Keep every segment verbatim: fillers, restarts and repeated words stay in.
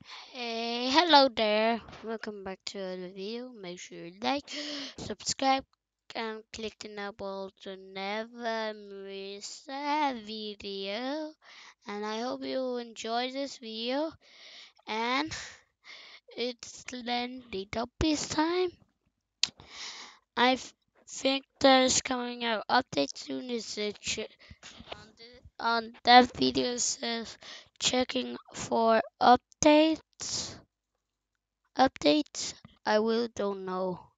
Hey, hello there. Welcome back to the video. Make sure you like, subscribe, and click the now bell to never miss a video. And I hope you enjoy this video. And it's Lendy Duppy's time. I f- think there's coming out update soon. Is it ch- on, the, on that video says checking for updates. Updates? I will don't know.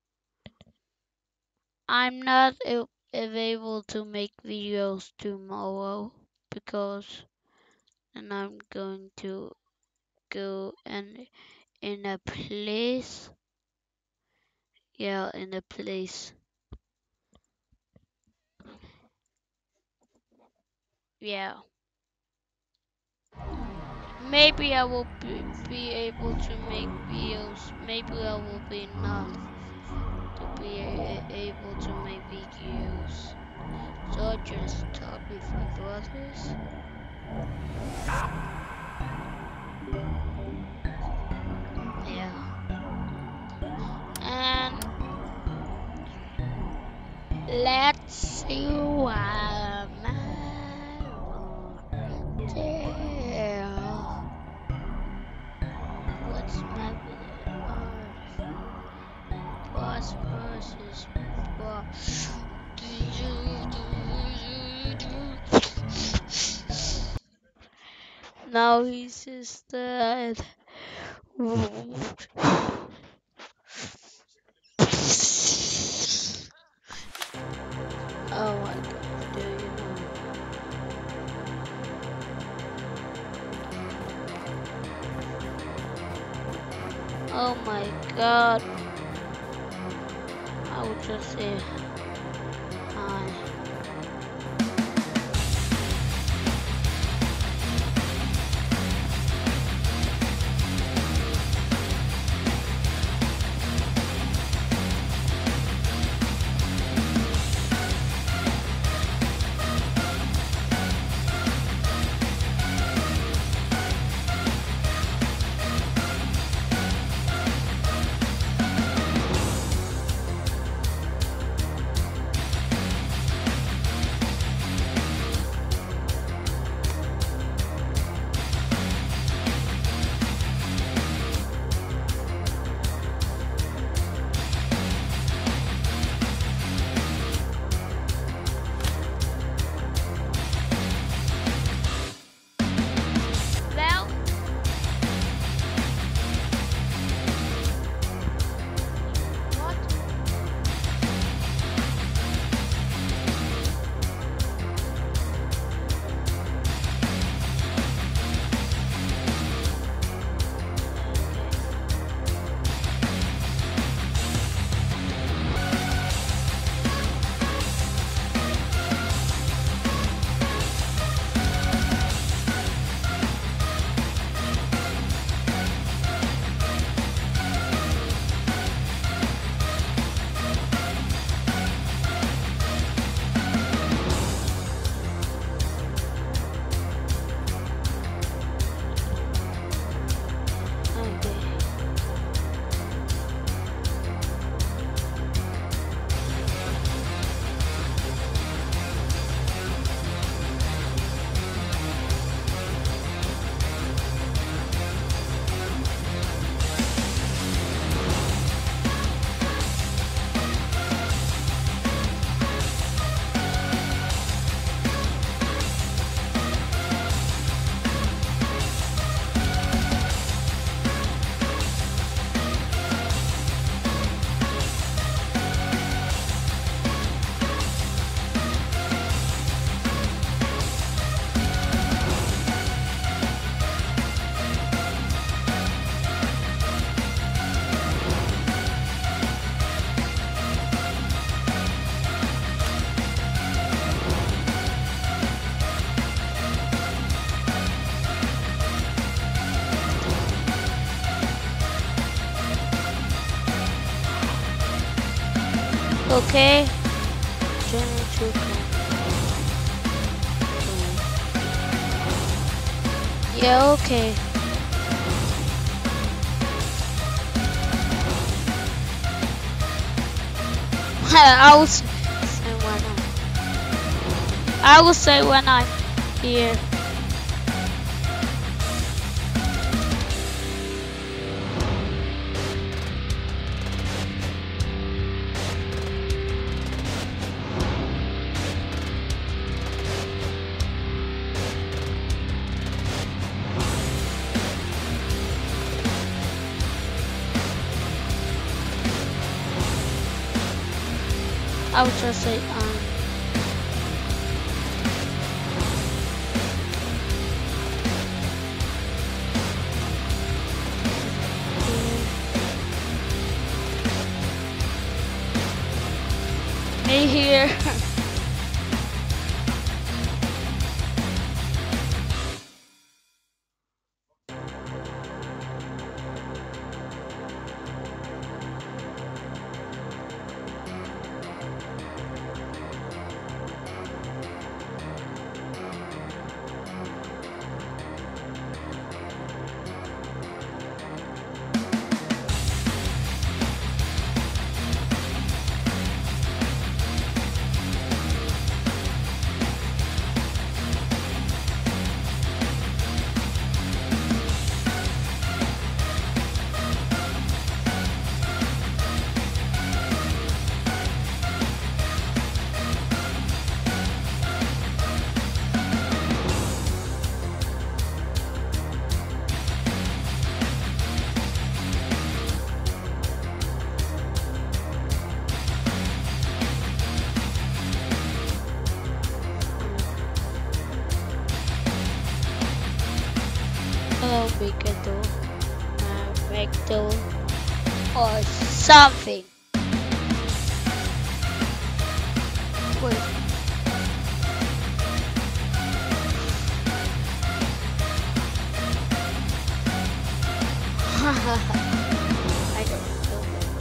I'm not a- able to make videos tomorrow because and I'm going to go and in a place. Yeah, in a place. Yeah. Maybe I will be, be able to make videos. Maybe I will be not to be a- able to make videos. So I just talk with my brothers. Yeah. And let's see why my there. What's my uh, boss versus boss? Now he's just dead. Oh my god, do you know? Oh my god. I would just say hi. Well, what? Okay. Okay. Channel two. Yeah, okay. I will say when I, I will say when I'm here. I would just say um me here. Hello, Pikachu. Uh, Recto or something. Wait. I don't know.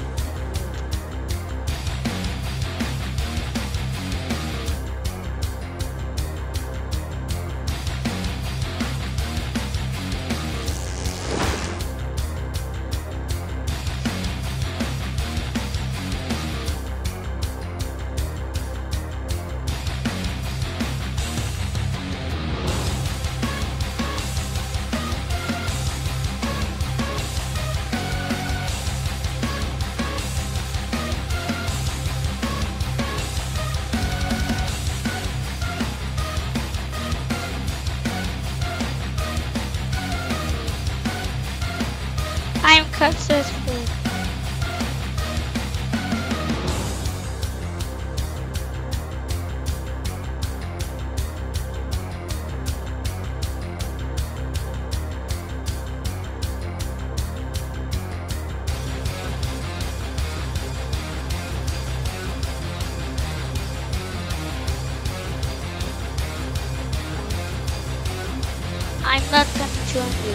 I'm successful. I'm not gonna join you.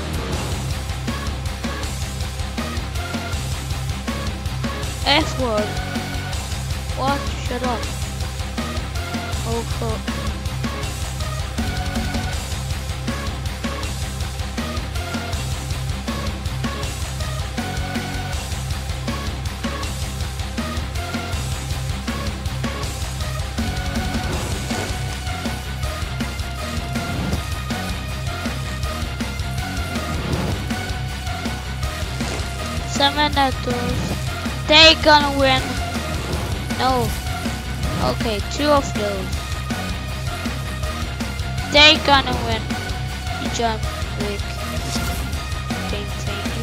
F word. What? Shut up. Oh, cool. Seven letters. They gonna win. No. Okay, two of those. They gonna win. You jump quick. Thank, thank you.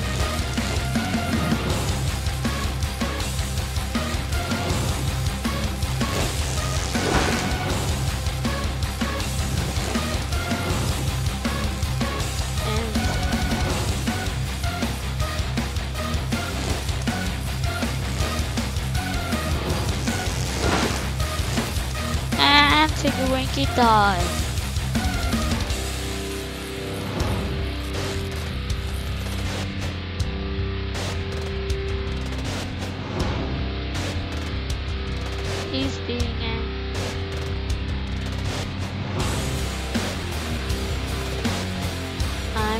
And take a winky dive. He's being an I'm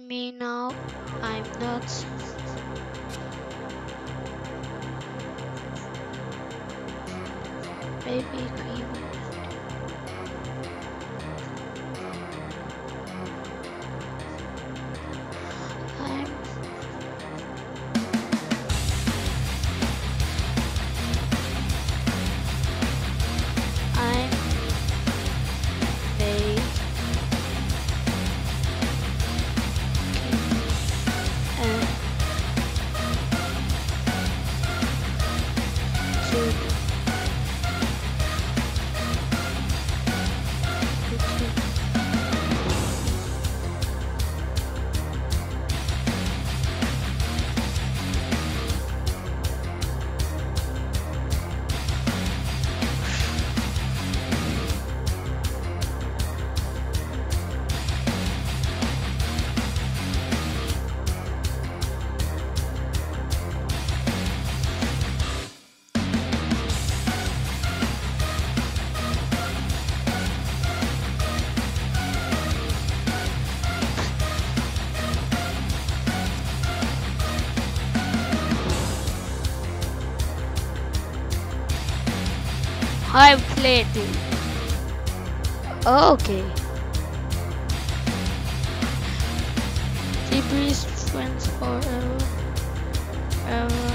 me now? I'm not. Maybe Queen. I'm. I'm made. And to I played it. Okay. Debris friends forever. Ever.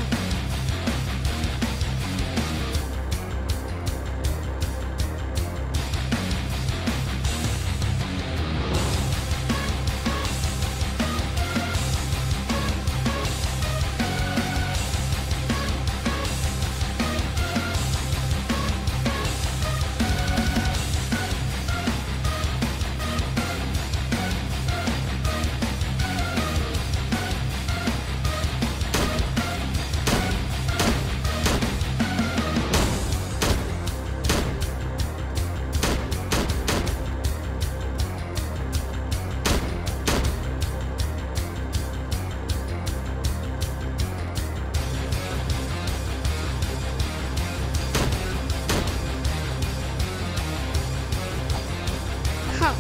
Huh.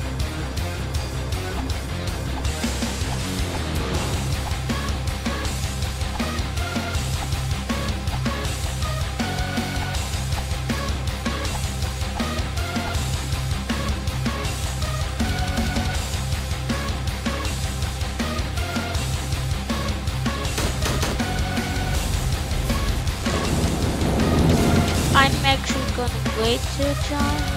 I'm actually gonna wait till time.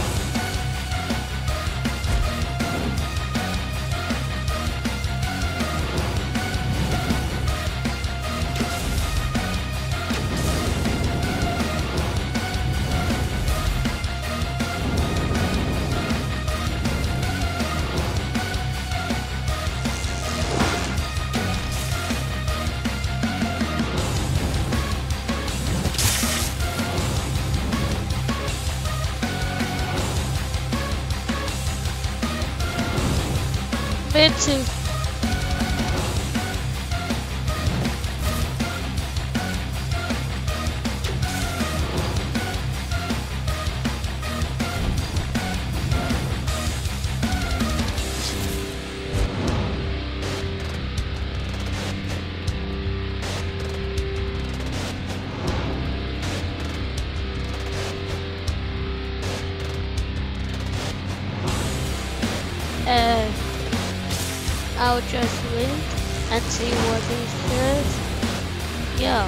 Me too. Uh, I'll just wait and see what he says. Yeah.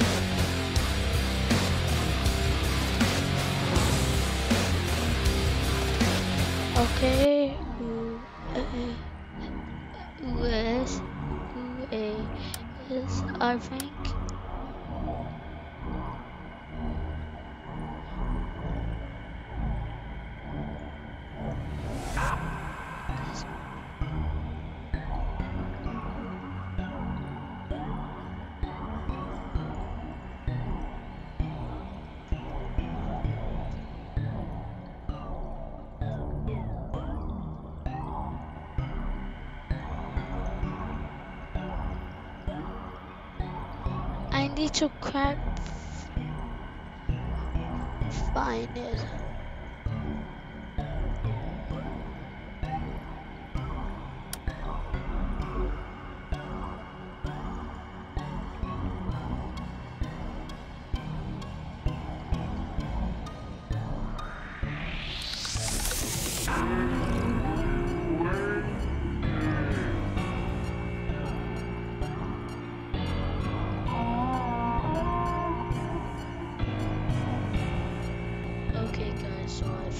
Okay. Who, uh, who is? Who is? I think. I need to crack. Find it.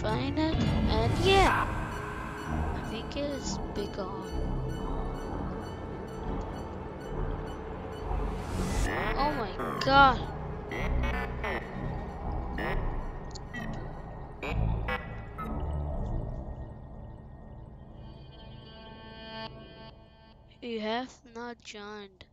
find it, and yeah, I think it's big on. Oh my god. You have not joined.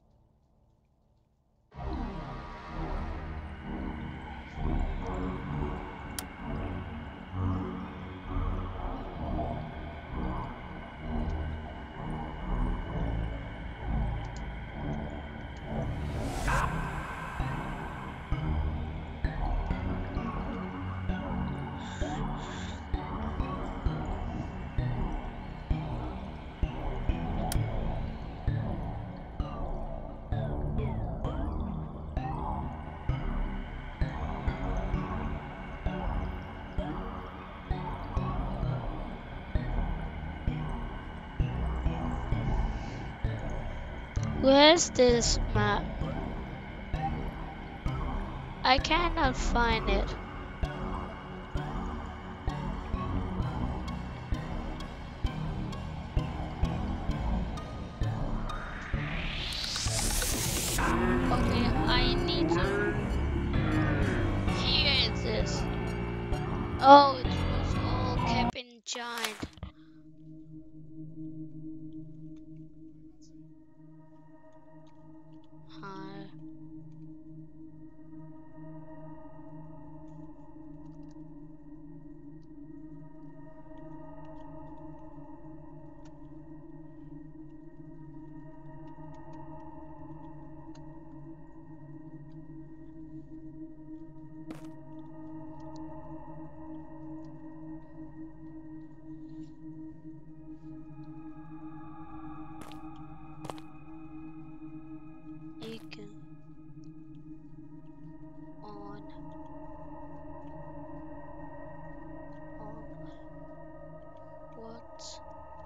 Where's this map? I cannot find it. Okay, I need to. Here it is. Oh, it was all kept in giant. Hi. You can on on what?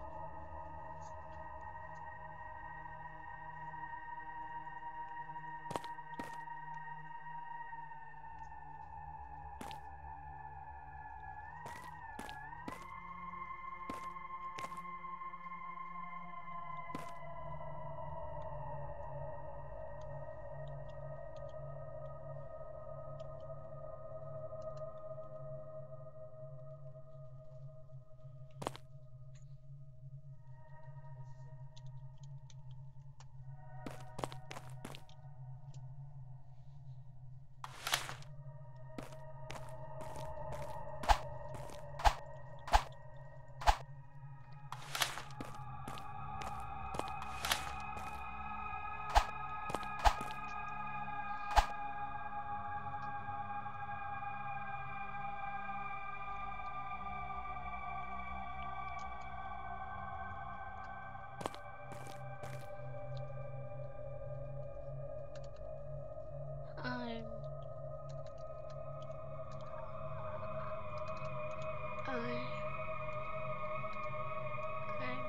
I'm I I'm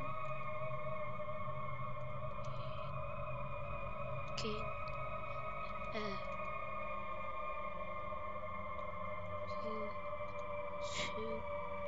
king. Uh, you two.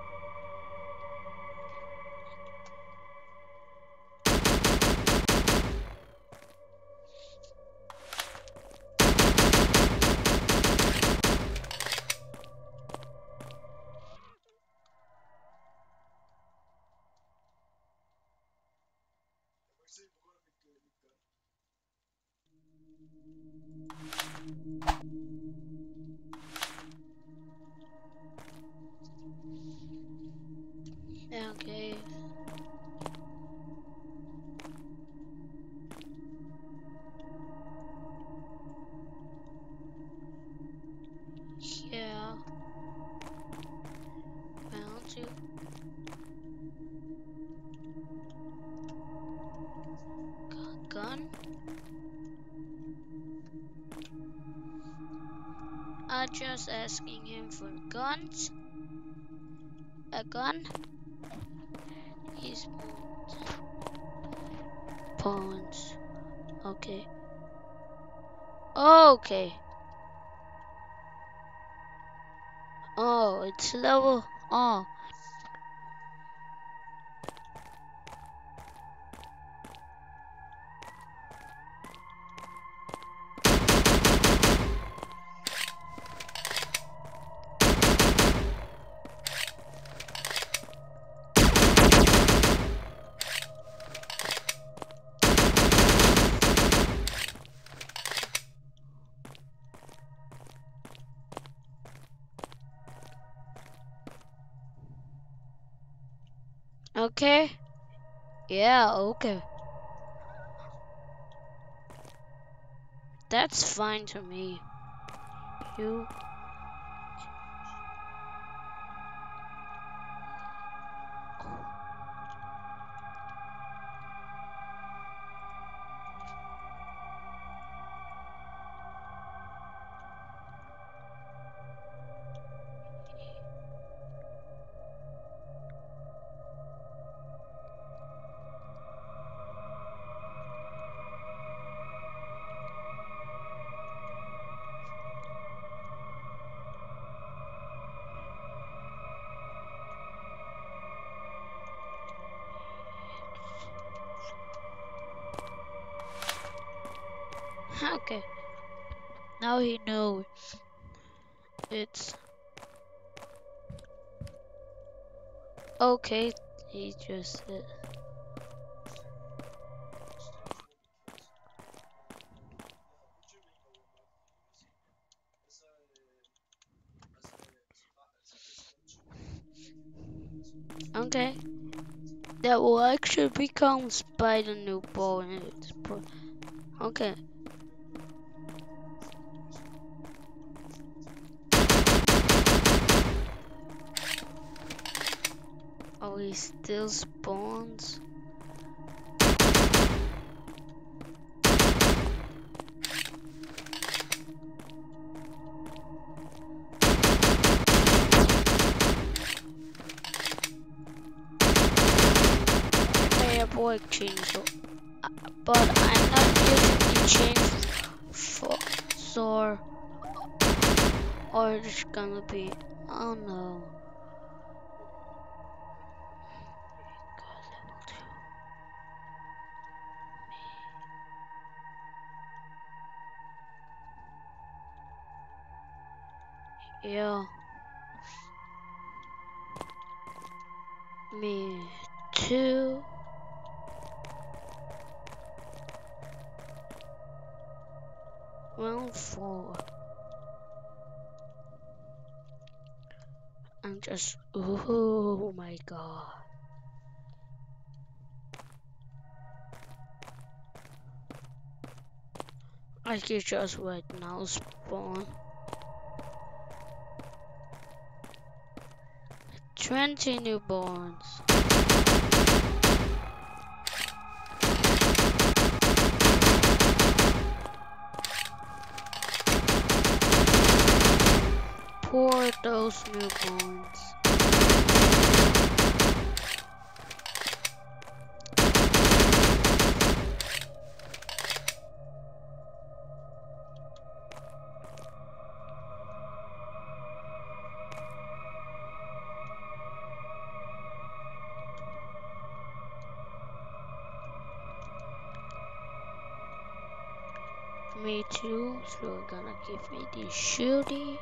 Okay. Yeah. Found you. Gun. I'm just asking him for guns. A gun. He's pawns. Okay. Okay. Oh, it's level. Oh, okay. Yeah, okay. That's fine to me. You. Okay. Now he knows it's okay. He just said. Okay. That will actually become Spider Newborn. It's pro- okay. Oh, he still spawns. Okay, a boy changed, uh, but I'm not using the change for so or it's gonna be. Oh no. God, level two. Yeah. Me too. Round four. I'm just. Oh my god. I can just right now spawn. twenty newborns. Poor those newborns. Me too, so we're gonna give me the shooty.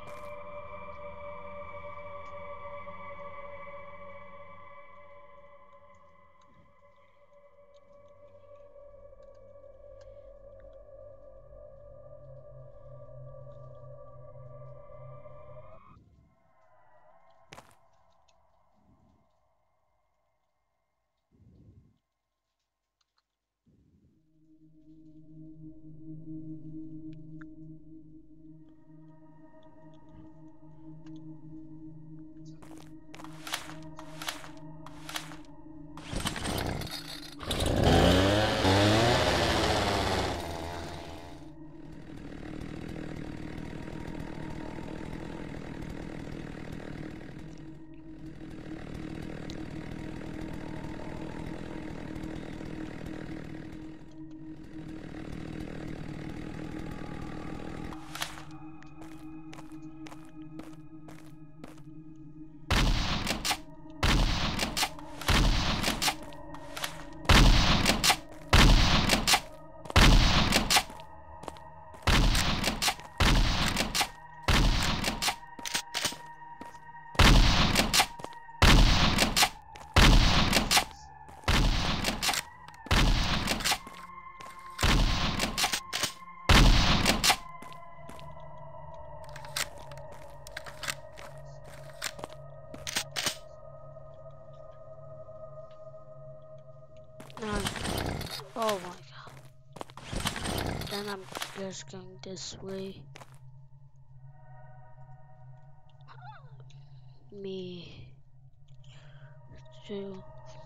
No. Oh my god. Then I'm just going this way. Me. Two.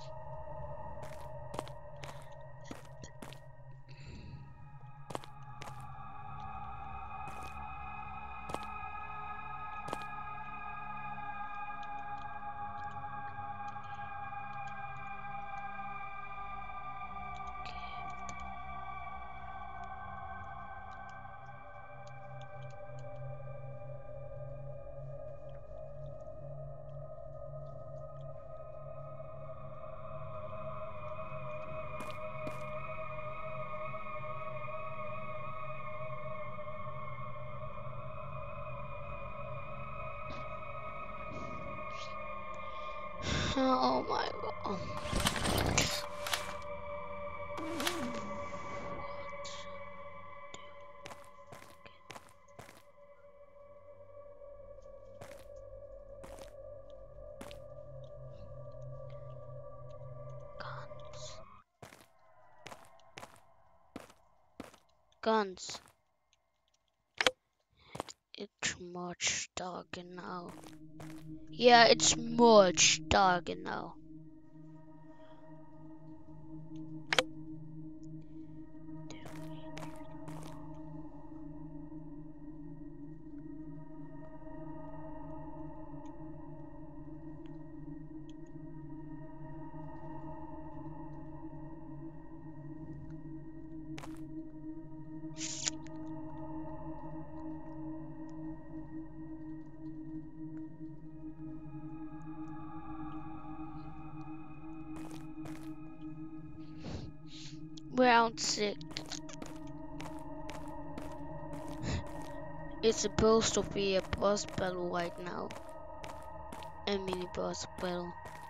Oh my god. Guns. It's much darker now. Yeah, it's much darker now. Round six. It's supposed to be a boss battle right now. A mini boss battle.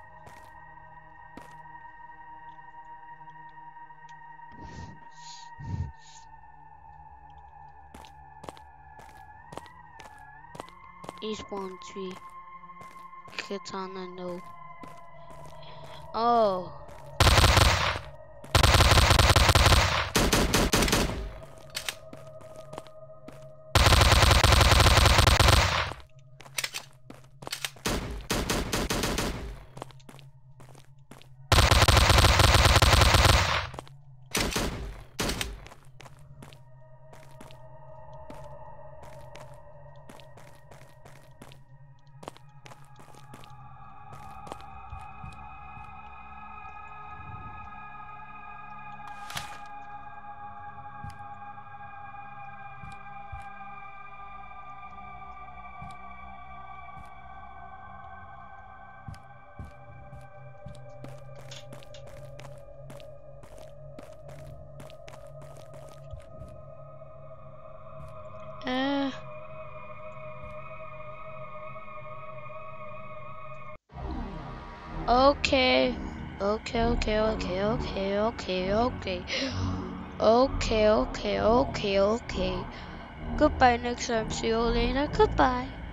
Each one, three. Katana, no. Oh. Uh. Okay. Okay, okay, okay, okay, okay, okay. Okay, okay, okay, okay. Goodbye next time. See you later. Goodbye.